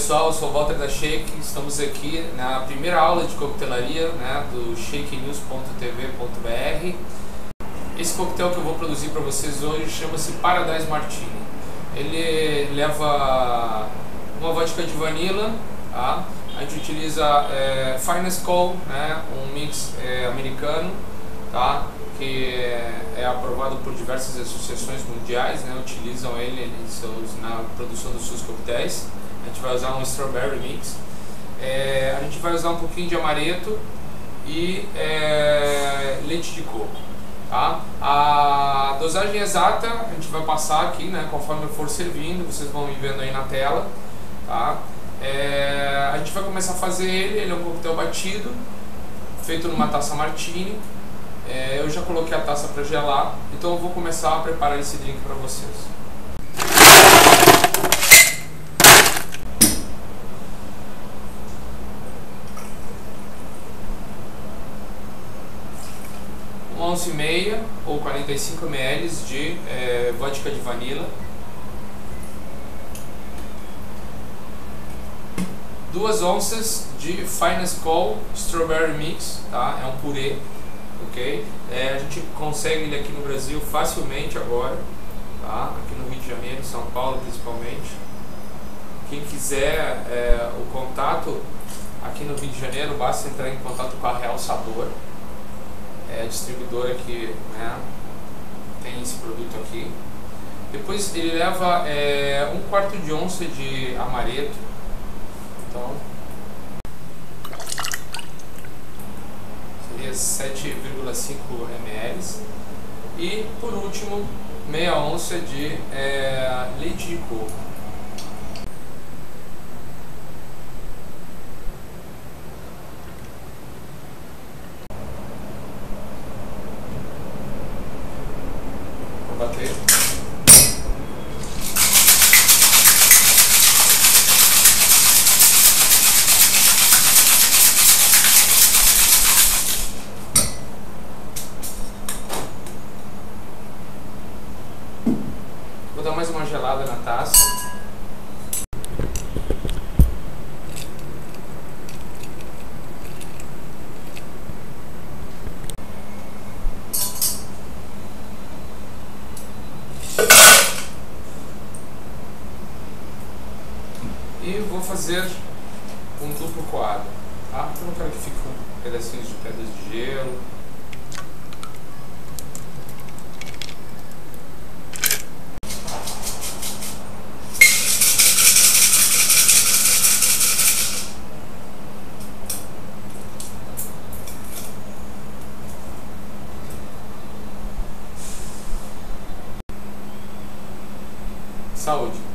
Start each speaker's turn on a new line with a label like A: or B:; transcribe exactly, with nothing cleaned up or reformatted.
A: pessoal, eu sou o Walter da Shake, estamos aqui na primeira aula de coquetelaria, né, do shake news ponto t v ponto b r. Esse coquetel que eu vou produzir para vocês hoje chama-se Paradise Martini. Ele leva uma vodka de vanilla, tá? A gente utiliza é, Finest Call, né, um mix é, americano, tá? Que é, é aprovado por diversas associações mundiais, né, utilizam ele em seus, na produção dos seus coquetéis. A gente vai usar um Strawberry Mix, é, a gente vai usar um pouquinho de amaretto e é, leite de coco. Tá? A dosagem exata a gente vai passar aqui, né, conforme eu for servindo, vocês vão ir vendo aí na tela. Tá? É, a gente vai começar a fazer ele, ele é um coquetel batido, feito numa taça martini. É, eu já coloquei a taça para gelar, então eu vou começar a preparar esse drink para vocês. Uma onça e meia ou quarenta e cinco mililitros de é, vodka de vanilla, duas onças de Finest Call Strawberry Mix, tá? É um purê, ok? É, a gente consegue ele aqui no Brasil facilmente agora, tá? Aqui no Rio de Janeiro, São Paulo principalmente. Quem quiser é, o contato aqui no Rio de Janeiro, basta entrar em contato com a Real Sabor. É a distribuidora que, né, tem esse produto aqui. Depois ele leva é, um quarto de onça de amaretto, então seria sete vírgula cinco mililitros. E por último, meia onça de é, leite de coco. Bater. Vou dar mais uma gelada na taça. E vou fazer um duplo coado, tá? Eu não quero que fique com pedacinhos de pedras de gelo. Saúde!